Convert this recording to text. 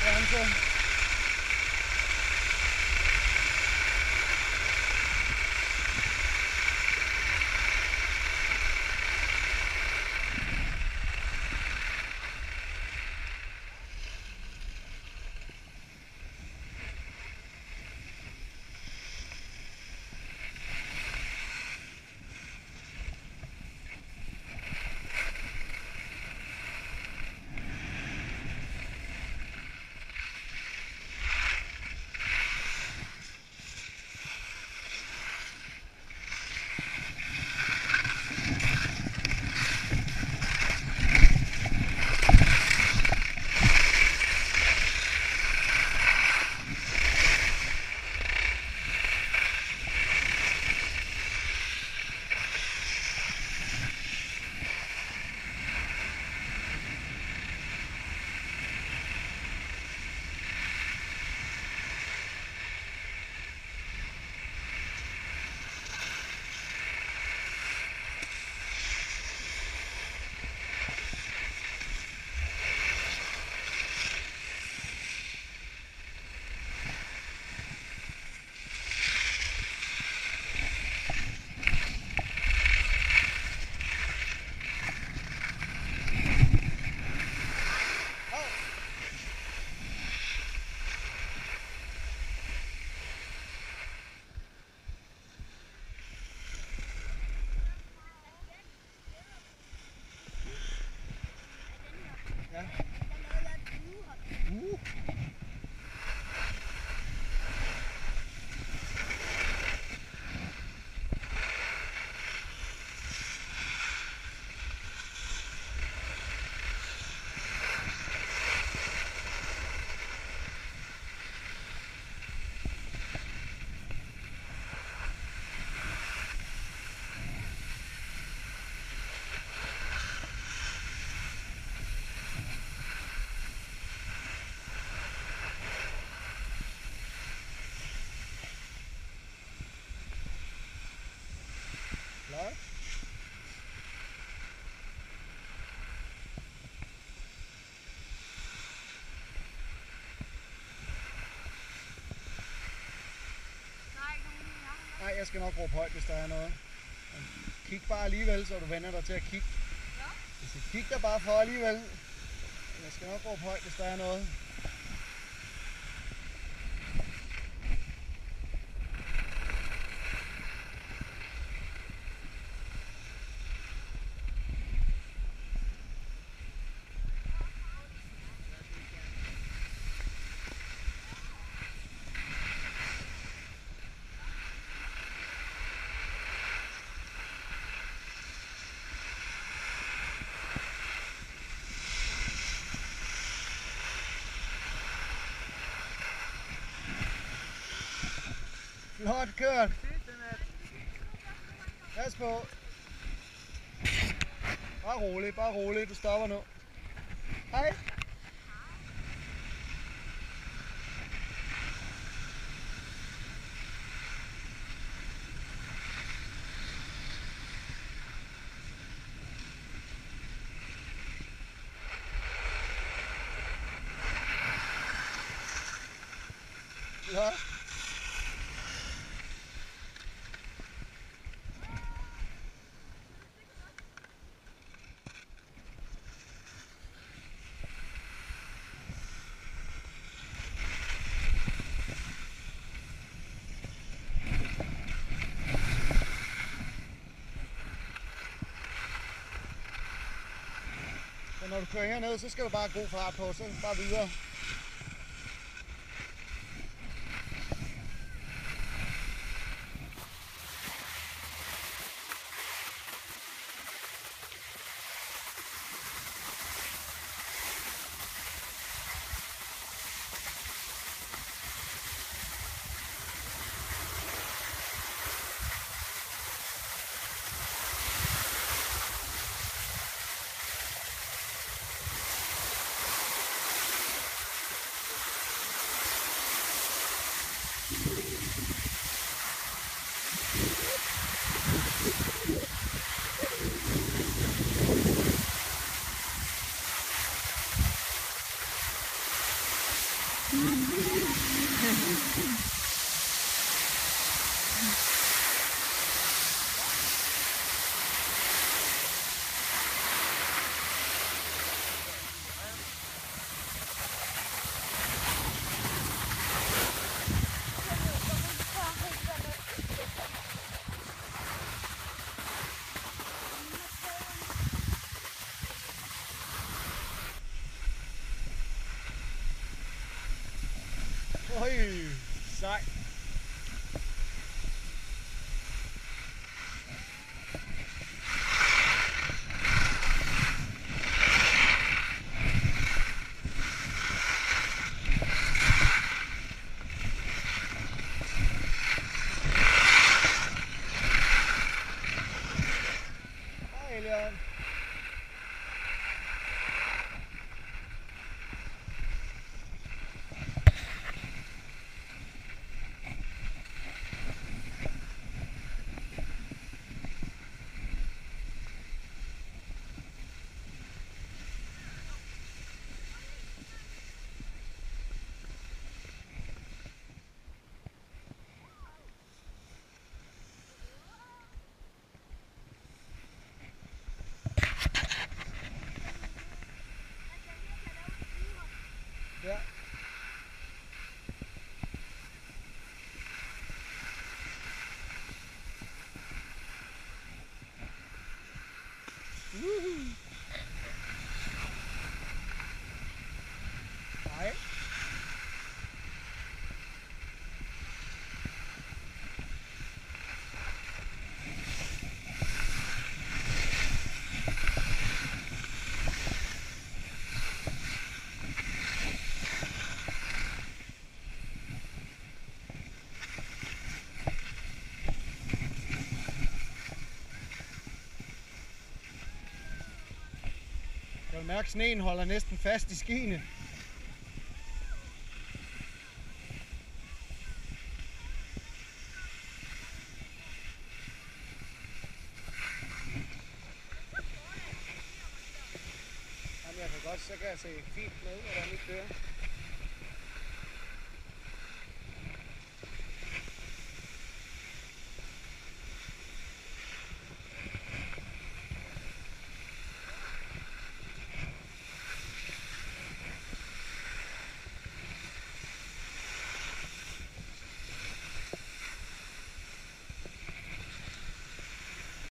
Grænse. Nej, jeg skal nok råbe højt, hvis der er noget. Kig bare alligevel, så du vender dig til at kigge. Ja. Kig der bare for alligevel. Jeg skal nok råbe højt, hvis der er noget. Flot kørt. Pas på. Bare rolig. Du stopper nu. Hej. Ja. Så når du kører herned, så skal du bare have god fart på, så bare videre. Øj, sej. Hej, Elion. Ja. Hej. Jeg vil mærke, at sneen holder næsten fast i skiene. Jamen, jeg kan godt, så kan jeg se fint med, hvordan det kører.